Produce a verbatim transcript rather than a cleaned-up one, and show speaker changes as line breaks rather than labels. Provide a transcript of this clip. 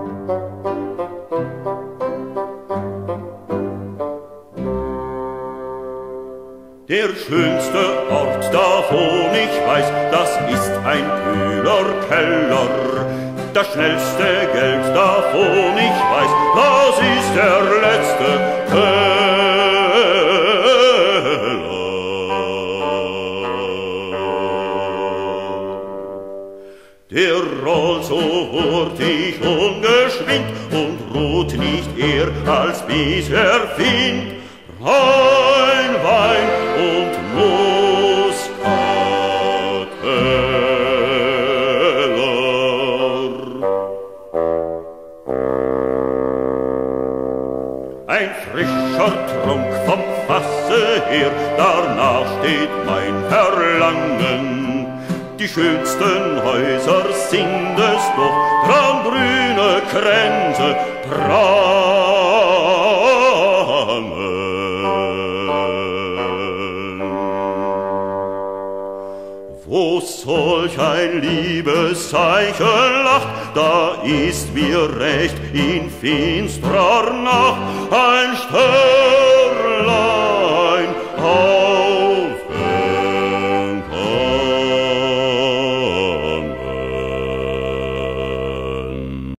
Der schönste Ort, davon ich weiß, das ist ein kühler Keller. Das schnellste Geld, davon ich weiß, das ist der letzte Keller. Der rollt so hurtig ungeschwind und ruht nicht eher, als bis er findet rein Wein und Muskateller. Ein frischer Trunk vom Fasse her, danach steht mein Verlangen. Die schönsten Häuser sind es doch, braungrüne Kränze prangen. Wo solch ein Liebeszeichen lacht, da ist mir recht in finstrer Nacht ein Stern.